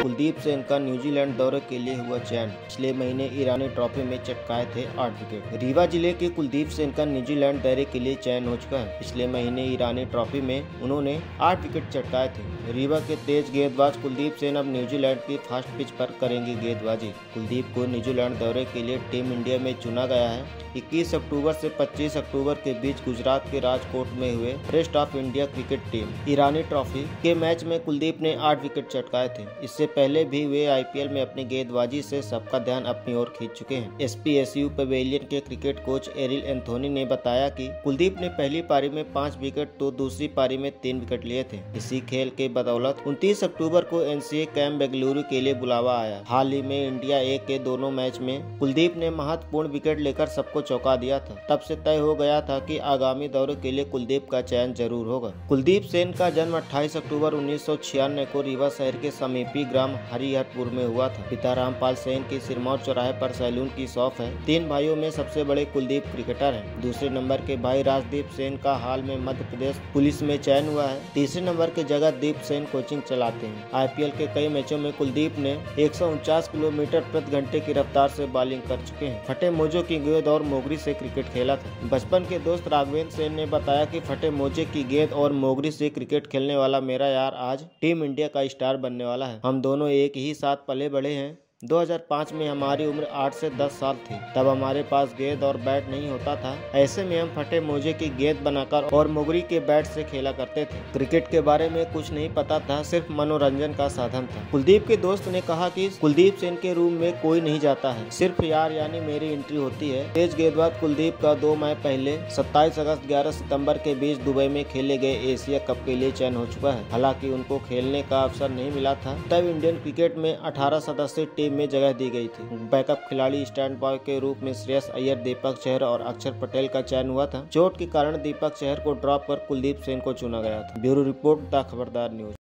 कुलदीप सेन का न्यूजीलैंड दौरे के लिए हुआ चयन। पिछले महीने ईरानी ट्रॉफी में चटकाए थे 8 विकेट। रीवा जिले के कुलदीप सेन का न्यूजीलैंड दौरे के लिए चयन हो चुका है। पिछले महीने ईरानी ट्रॉफी में उन्होंने 8 विकेट चटकाए थे। रीवा के तेज गेंदबाज कुलदीप सेन अब न्यूजीलैंड की फास्ट पिच पर करेंगे गेंदबाजी। कुलदीप को न्यूजीलैंड दौरे के लिए टीम इंडिया में चुना गया है। 21 अक्टूबर से 25 अक्टूबर के बीच गुजरात के राजकोट में हुए प्रेस्ट of India cricket team Irani trophy के मैच में कुलदीप ने 8 विकेट चटकाए थे। इससे पहले भी वे आईपीएल में अपनी गेंदबाजी से सबका ध्यान अपनी ओर खींच चुके हैं। एसपीएसयू पवेलियन के क्रिकेट कोच एरिल एंथोनी ने बताया कि कुलदीप ने पहली पारी में 5 विकेट तो दूसरी पारी में 3 विकेट लिए थे। इसी खेल के बदौलत 29 अक्टूबर को एनसीए कैंप बेंगलुरु के लिए बुलावा आया। हाल ही में इंडिया ए के दोनों मैच में कुलदीप ने महत्वपूर्ण विकेट लेकर सबको चौंका दिया था। तब से तय हो गया था कि आगामी दौरे के लिए कुलदीप का चयन जरूर होगा। कुलदीप सेन का जन्म 28 अक्टूबर 1996 को रीवा शहर के समीपी ग्राम हरिहरपुर में हुआ था। पिता रामपाल सेन की सिरमौर चौराहे पर सैलून की शॉप है। 3 भाइयों में सबसे बड़े कुलदीप क्रिकेटर हैं। दूसरे नंबर के भाई राजदीप सेन का हाल में मध्य प्रदेश पुलिस में चयन हुआ है। तीसरे नंबर के जगदीप सेन कोचिंग चलाते हैं। आईपीएल के कई मैचों में कुलदीप ने 149 किलोमीटर प्रति घंटे की रफ्तार से बॉलिंग कर चुके हैं। फटे मोजों की गेंद और मोगरी से क्रिकेट खेला था। बचपन के दोस्त राघवेंद्र सेन ने बताया कि फटे मोजे की गेंद और मोगरी से क्रिकेट खेलने वाला मेरा यार आज टीम इंडिया का स्टार बनने वाला है। हम दोनों एक ही साथ पले बढ़े हैं। 2005 में हमारी उम्र 8 से 10 साल थी। तब हमारे पास गेंद और बैट नहीं होता था। ऐसे में हम फटे मोजे की गेंद बनाकर और मोगरी के बैट से खेला करते थे। क्रिकेट के बारे में कुछ नहीं पता था, सिर्फ मनोरंजन का साधन था। कुलदीप के दोस्त ने कहा कि कुलदीप सेन के रूम में कोई नहीं जाता है, सिर्फ यार यानी मेरी एंट्री होती है। तेज गेंदबाज कुलदीप का 2 माह पहले 27 अगस्त 11 सितम्बर के बीच दुबई में खेले गए एशिया कप के लिए चयन हो चुका है। हालांकि उनको खेलने का अवसर नहीं मिला था। तब इंडियन क्रिकेट में 18 सदस्यीय में जगह दी गई थी। बैकअप खिलाड़ी स्टैंड बॉय के रूप में श्रेयस अय्यर, दीपक चहर और अक्षर पटेल का चयन हुआ था। चोट के कारण दीपक चहर को ड्रॉप कर कुलदीप सेन को चुना गया था। Bureau report the Khabardar news.